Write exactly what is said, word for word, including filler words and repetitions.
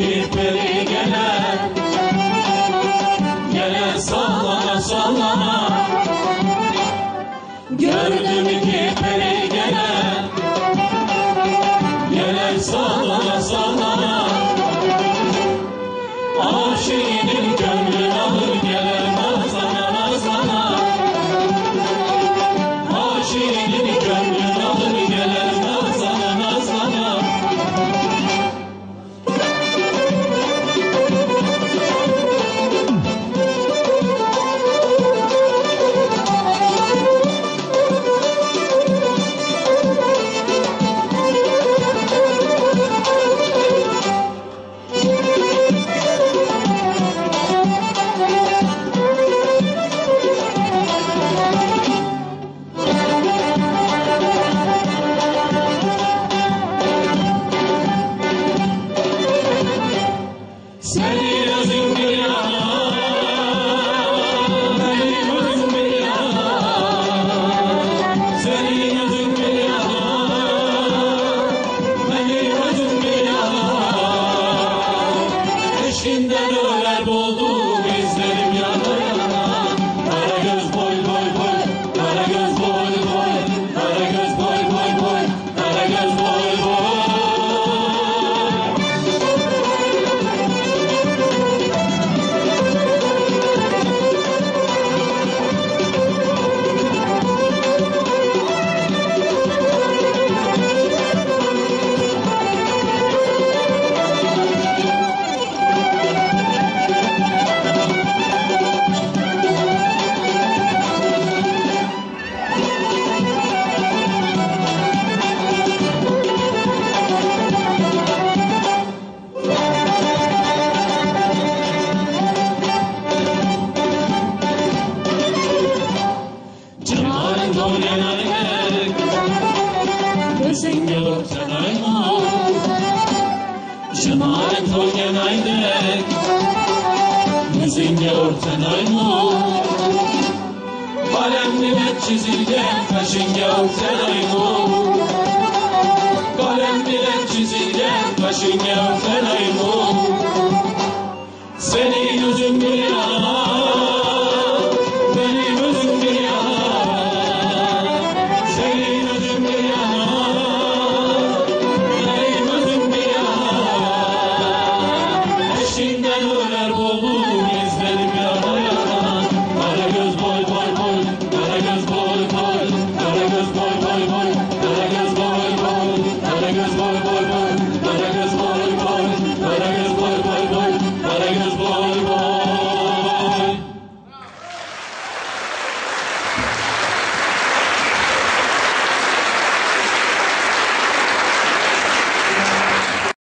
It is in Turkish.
ipleri gelen, gelen sallana sallana. Gördüm ipleri gelen, gelen sallana sallana. Aşığının gönlünü alır gelen nazlana nazlana. Aşığının gönlünü alır gelen nazlana nazlana. Senin özün bir yana, benim özüm bir yana. Senin özün bir yana, benim özüm bir yana. Eşinden öler buldu bizlerim yana yana. Kara göz boy boy boy, kara göz boy boy, kara göz boy boy boy, kara göz boy boy. Cemalin oynayaydık, gözün görsen ayma. Cemalin oynayaydık, gözün görsen ayma. Kalemle çizilgen kaşın görsen ayma. Kalemle çizilgen kaşın görsen ayma.